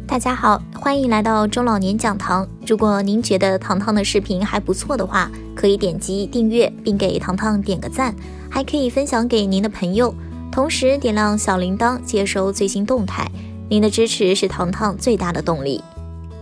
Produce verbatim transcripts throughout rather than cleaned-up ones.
大家好，欢迎来到中老年讲堂。如果您觉得糖糖的视频还不错的话，可以点击订阅并给糖糖点个赞，还可以分享给您的朋友，同时点亮小铃铛接收最新动态。您的支持是糖糖最大的动力。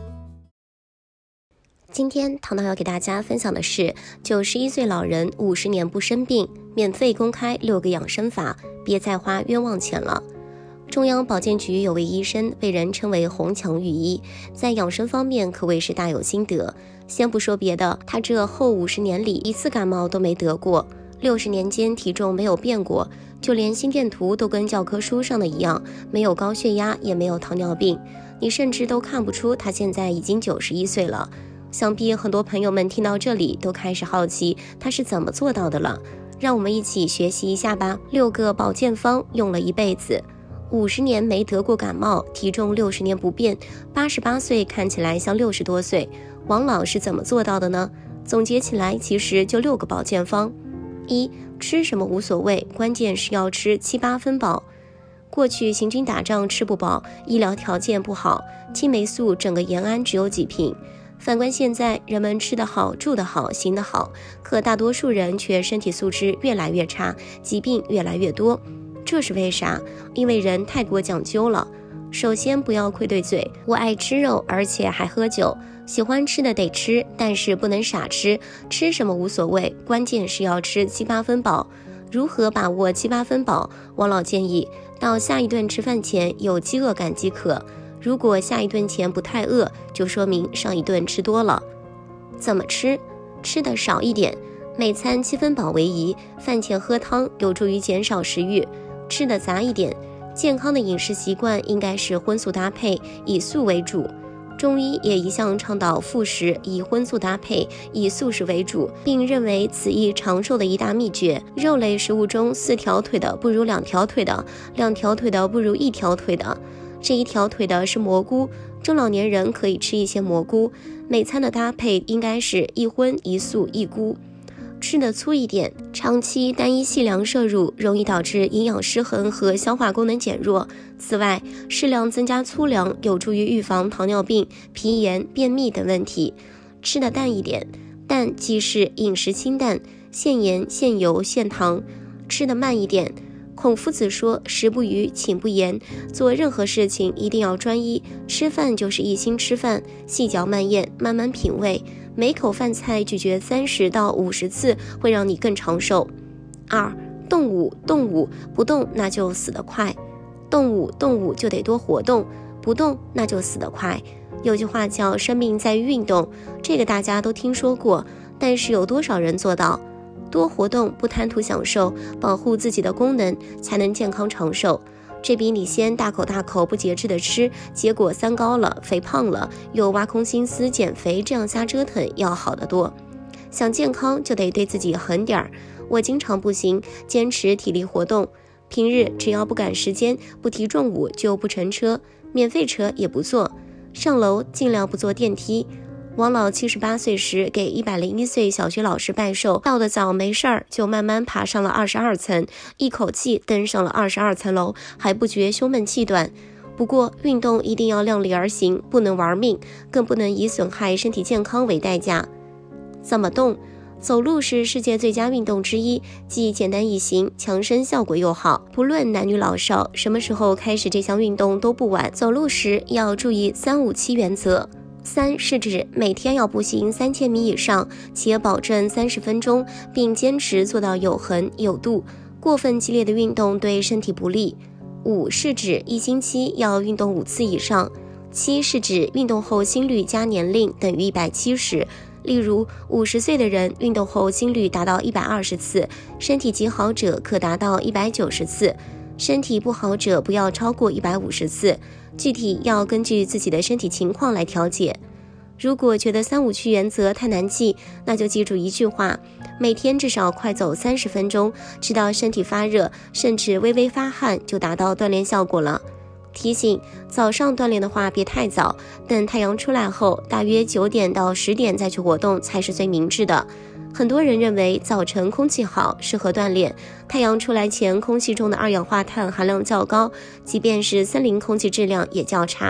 今天糖糖要给大家分享的是九十一岁老人五十年不生病，免费公开六个养生法，别再花冤枉钱了。中央保健局有位医生被人称为红墙御医，在养生方面可谓是大有心得。先不说别的，他这后五十年里一次感冒都没得过，六十年间体重没有变过，就连心电图都跟教科书上的一样，没有高血压也没有糖尿病，你甚至都看不出他现在已经九十一岁了。想必很多朋友们听到这里都开始好奇他是怎么做到的了，让我们一起学习一下吧。六个保健方用了一辈子，五十年没得过感冒，体重六十年不变，八十八岁看起来像六十多岁。王老是怎么做到的呢？总结起来其实就六个保健方。一，吃什么无所谓，关键是要吃七八分饱。过去行军打仗吃不饱，医疗条件不好，青霉素整个延安只有几瓶。反观现在，人们吃得好，住得好，行得好，可大多数人却身体素质越来越差，疾病越来越多。这是为啥？因为人太过讲究了。首先不要愧对嘴，我爱吃肉，而且还喝酒，喜欢吃的得吃，但是不能傻吃，吃什么无所谓，关键是要吃七八分饱。如何把握七八分饱？王老建议到下一顿吃饭前有饥饿感即可，如果下一顿前不太饿，就说明上一顿吃多了。怎么吃？吃的少一点，每餐七分饱为宜，饭前喝汤有助于减少食欲。吃的杂一点，健康的饮食习惯应该是荤素搭配，以素为主。中医也一向倡导复食，以荤素搭配，以素食为主，并认为此亦长寿的一大秘诀。肉类食物中，四条腿的不如两条腿的，两条腿的不如一条腿的，这一条腿的是蘑菇，中老年人可以吃一些蘑菇。每餐的搭配应该是一荤一素一菇。吃得粗一点，长期单一细粮摄入容易导致营养失衡和消化功能减弱。此外，适量增加粗粮有助于预防糖尿病、皮炎、便秘等问题。吃得淡一点，淡即是饮食清淡，限盐、限油、限糖。吃得慢一点，孔夫子说食不语，寝不言，做任何事情一定要专一，吃饭就是一心吃饭，细嚼慢咽，慢慢品味。每口饭菜咀嚼三十到五十次会让你更长寿。二，动物动物不动那就死得快，动物动物就得多活动，不动那就死得快。有句话叫生命在于运动，这个大家都听说过，但是有多少人做到？多活动，不贪图享受，保护自己的功能，才能健康长寿。这比你先大口大口不节制的吃，结果三高了，肥胖了，又挖空心思减肥，这样瞎折腾要好得多。想健康就得对自己狠点儿。我经常步行，坚持体力活动，平日只要不赶时间，不提重物就不乘车，免费车也不坐，上楼尽量不坐电梯。王老七十八岁时给一百零一岁小学老师拜寿，到得早没事儿，就慢慢爬上了二十二层，一口气登上了二十二层楼，还不觉胸闷气短。不过运动一定要量力而行，不能玩命，更不能以损害身体健康为代价。怎么动？走路是世界最佳运动之一，既简单易行，强身效果又好。不论男女老少，什么时候开始这项运动都不晚。走路时要注意三五七原则。三是指每天要步行三千米以上，且保证三十分钟，并坚持做到有恒有度。过分激烈的运动对身体不利。五是指一星期要运动五次以上。七是指运动后心率加年龄等于一百七十。例如五十岁的人运动后心率达到一百二十次，身体极好者可达到一百九十次，身体不好者不要超过一百五十次，具体要根据自己的身体情况来调节。如果觉得三五区原则太难记，那就记住一句话：每天至少快走三十分钟，直到身体发热，甚至微微发汗，就达到锻炼效果了。提醒：早上锻炼的话别太早，等太阳出来后，大约九点到十点再去活动才是最明智的。很多人认为早晨空气好，适合锻炼。太阳出来前，空气中的二氧化碳含量较高，即便是森林空气质量也较差。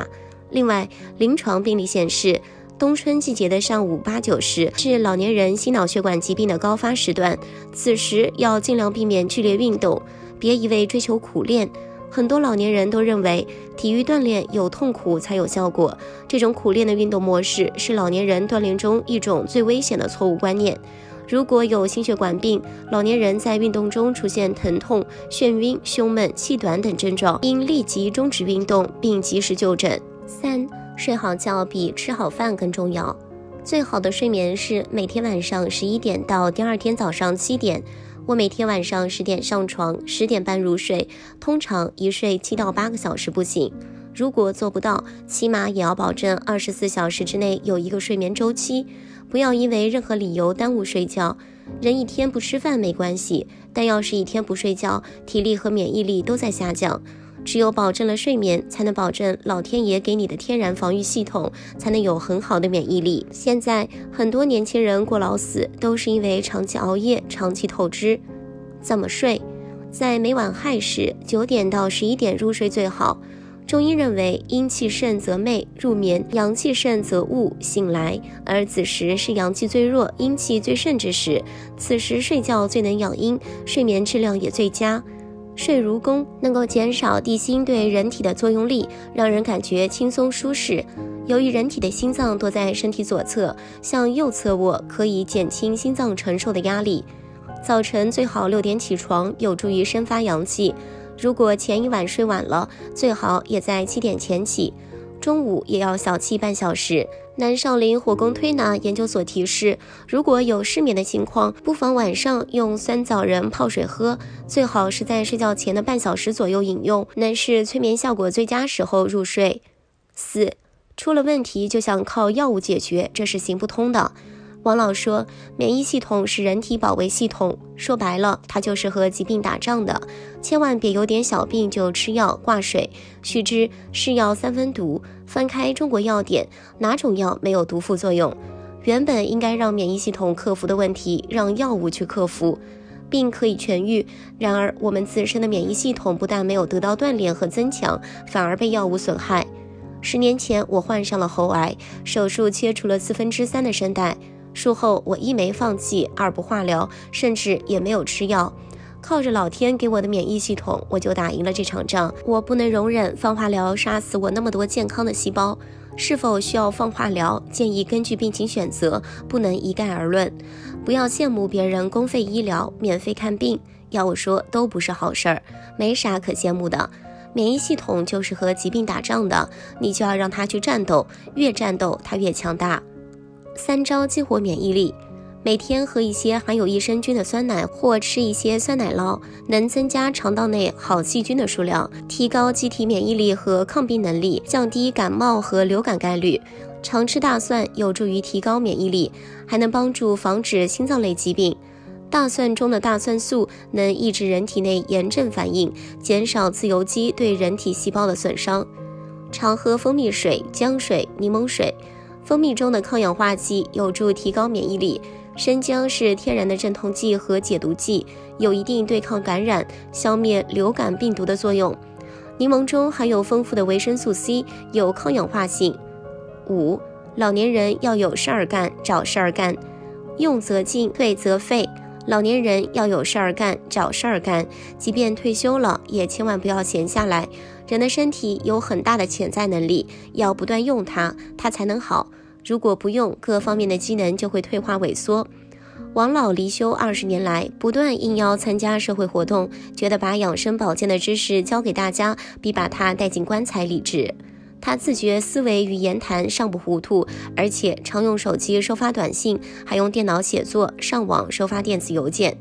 另外，临床病例显示，冬春季节的上午八九时是老年人心脑血管疾病的高发时段，此时要尽量避免剧烈运动，别一味追求苦练。很多老年人都认为体育锻炼有痛苦才有效果，这种苦练的运动模式是老年人锻炼中一种最危险的错误观念。如果有心血管病，老年人在运动中出现疼痛、眩晕、胸闷、气短等症状，应立即终止运动并及时就诊。三、睡好觉比吃好饭更重要。最好的睡眠是每天晚上十一点到第二天早上七点。我每天晚上十点上床，十点半入睡，通常一睡七到八个小时不醒。如果做不到，起码也要保证二十四小时之内有一个睡眠周期，不要因为任何理由耽误睡觉。人一天不吃饭没关系，但要是一天不睡觉，体力和免疫力都在下降。只有保证了睡眠，才能保证老天爷给你的天然防御系统才能有很好的免疫力。现在很多年轻人过劳死，都是因为长期熬夜、长期透支。怎么睡？在每晚亥时，九点到十一点入睡最好。中医认为，阴气盛则寐，入眠；阳气盛则悟，醒来。而此时是阳气最弱、阴气最盛之时，此时睡觉最能养阴，睡眠质量也最佳。睡如弓，能够减少地心对人体的作用力，让人感觉轻松舒适。由于人体的心脏多在身体左侧，向右侧卧可以减轻心脏承受的压力。早晨最好六点起床，有助于生发阳气。如果前一晚睡晚了，最好也在七点前起。中午也要小憩半小时。南少林火功推拿研究所提示，如果有失眠的情况，不妨晚上用酸枣仁泡水喝，最好是在睡觉前的半小时左右饮用，能是催眠效果最佳时候入睡。四、出了问题就想靠药物解决，这是行不通的。王老说，免疫系统是人体保卫系统，说白了，它就是和疾病打仗的。千万别有点小病就吃药挂水。须知是药三分毒，翻开中国药典，哪种药没有毒副作用？原本应该让免疫系统克服的问题，让药物去克服。病可以痊愈，然而我们自身的免疫系统不但没有得到锻炼和增强，反而被药物损害。十年前我患上了喉癌，手术切除了四分之三的声带。术后我一没放弃，二不化疗，甚至也没有吃药，靠着老天给我的免疫系统，我就打赢了这场仗。我不能容忍放化疗杀死我那么多健康的细胞。是否需要放化疗，建议根据病情选择，不能一概而论。不要羡慕别人公费医疗、免费看病，要我说都不是好事儿，没啥可羡慕的。免疫系统就是和疾病打仗的，你就要让它去战斗，越战斗它越强大。三招激活免疫力：每天喝一些含有益生菌的酸奶或吃一些酸奶酪，能增加肠道内好细菌的数量，提高机体免疫力和抗病能力，降低感冒和流感概率。常吃大蒜有助于提高免疫力，还能帮助防止心脏类疾病。大蒜中的大蒜素能抑制人体内炎症反应，减少自由基对人体细胞的损伤。常喝蜂蜜水、姜水、柠檬水。蜂蜜中的抗氧化剂有助提高免疫力，生姜是天然的镇痛剂和解毒剂，有一定对抗感染、消灭流感病毒的作用。柠檬中含有丰富的维生素 C， 有抗氧化性。五、老年人要有事儿干，找事儿干，用则进，退则废。老年人要有事儿干，找事儿干，即便退休了，也千万不要闲下来。人的身体有很大的潜在能力，要不断用它，它才能好。如果不用，各方面的机能就会退化萎缩。王老离休二十年来，不断应邀参加社会活动，觉得把养生保健的知识教给大家，比把它带进棺材理智。他自觉思维与言谈尚不糊涂，而且常用手机收发短信，还用电脑写作，上网收发电子邮件。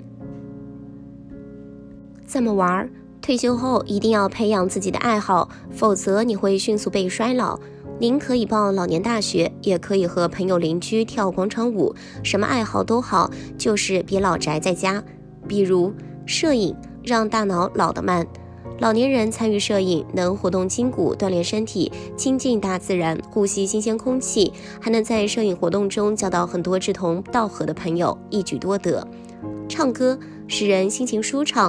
怎么玩？退休后一定要培养自己的爱好，否则你会迅速被衰老。您可以报老年大学，也可以和朋友邻居跳广场舞，什么爱好都好，就是别老宅在家。比如摄影，让大脑老得慢。老年人参与摄影，能活动筋骨，锻炼身体，亲近大自然，呼吸新鲜空气，还能在摄影活动中交到很多志同道合的朋友，一举多得。唱歌使人心情舒畅，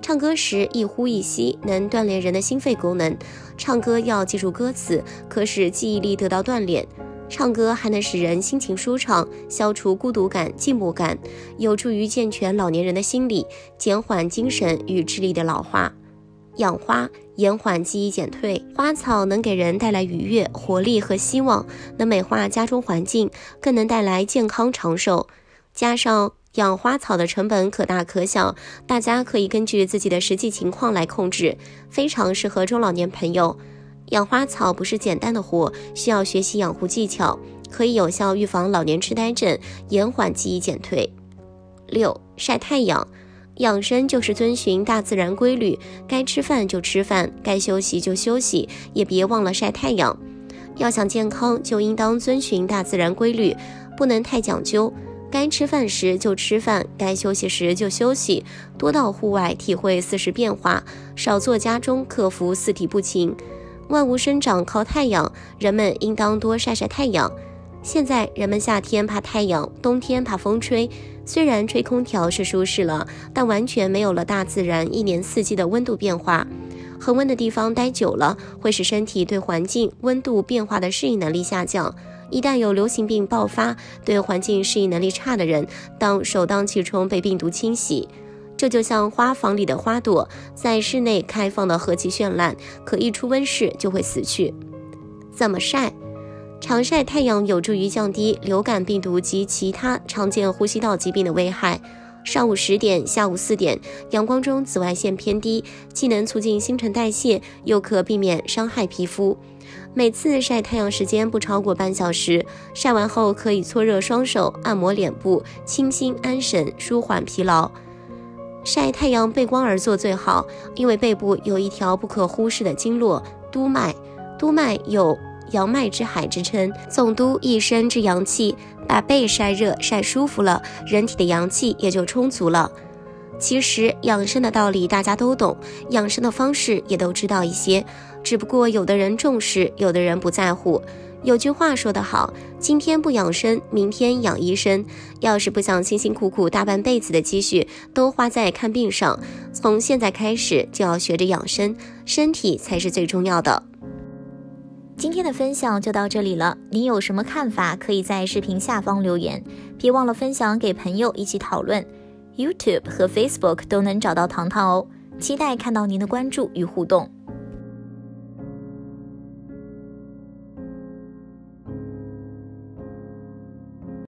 唱歌时一呼一吸能锻炼人的心肺功能，唱歌要记住歌词，可使记忆力得到锻炼。唱歌还能使人心情舒畅，消除孤独感、寂寞感，有助于健全老年人的心理，减缓精神与智力的老化。养花延缓记忆减退，花草能给人带来愉悦、活力和希望，能美化家中环境，更能带来健康长寿。加上养花草的成本可大可小，大家可以根据自己的实际情况来控制，非常适合中老年朋友。养花草不是简单的活，需要学习养护技巧，可以有效预防老年痴呆症，延缓记忆减退。六、晒太阳。养生就是遵循大自然规律，该吃饭就吃饭，该休息就休息，也别忘了晒太阳。要想健康，就应当遵循大自然规律，不能太讲究。该吃饭时就吃饭，该休息时就休息，多到户外体会四时变化，少坐家中克服四体不勤。万物生长靠太阳，人们应当多晒晒太阳。现在人们夏天怕太阳，冬天怕风吹，虽然吹空调是舒适了，但完全没有了大自然一年四季的温度变化。恒温的地方待久了，会使身体对环境温度变化的适应能力下降。一旦有流行病爆发，对环境适应能力差的人当首当其冲被病毒侵袭。这就像花房里的花朵，在室内开放的何其绚烂，可一出温室就会死去。怎么晒？常晒太阳有助于降低流感病毒及其他常见呼吸道疾病的危害。上午十点、下午四点，阳光中紫外线偏低，既能促进新陈代谢，又可避免伤害皮肤。每次晒太阳时间不超过半小时，晒完后可以搓热双手，按摩脸部，清心安神，舒缓疲劳。晒太阳背光而坐最好，因为背部有一条不可忽视的经络——督脉。督脉有阳脉之海之称，总督一身之阳气，把背晒热晒舒服了，人体的阳气也就充足了。其实养生的道理大家都懂，养生的方式也都知道一些，只不过有的人重视，有的人不在乎。有句话说得好，今天不养生，明天养医生。要是不想辛辛苦苦大半辈子的积蓄都花在看病上，从现在开始就要学着养生，身体才是最重要的。 今天的分享就到这里了，你有什么看法可以在视频下方留言，别忘了分享给朋友一起讨论。 YouTube 和 Facebook 都能找到糖糖哦，期待看到您的关注与互动。